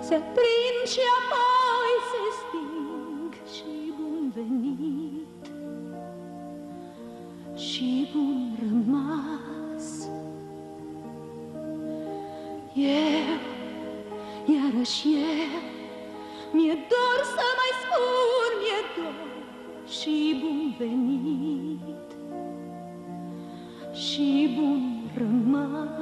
se prind și apoi se sting. Și bun venit și bun rămas. Eu, iarăși eu, mi-e dor să mai spun, mi-e dor și bun venit și bun rămas.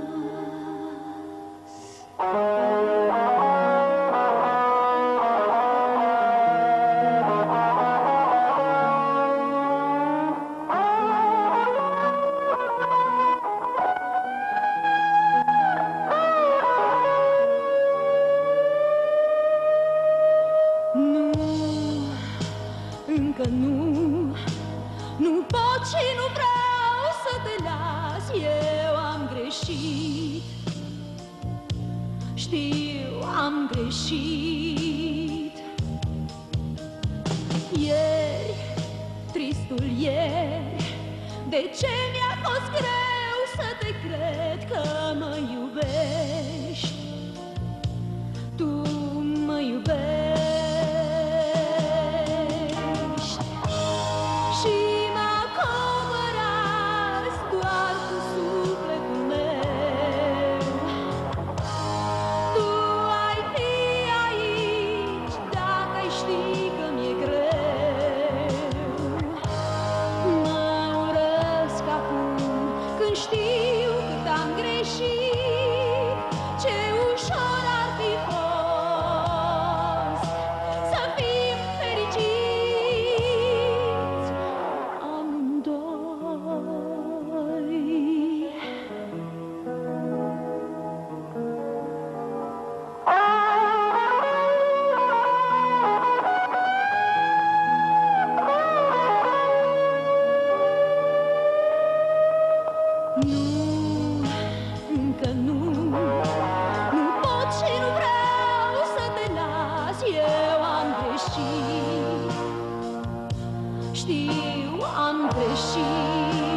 Încă nu pot și nu vreau să te las. Eu am greșit, știu, am greșit. Ieri, tristul ieri, de ce mi-a fost greu să te cred că mă iubești? Tu mă iubești. Știu cât am greșit, ce ușor ar fi fost să fim fericiți amândoi. Încă nu pot și nu vreau să te las. Eu am greșit, știu, am greșit.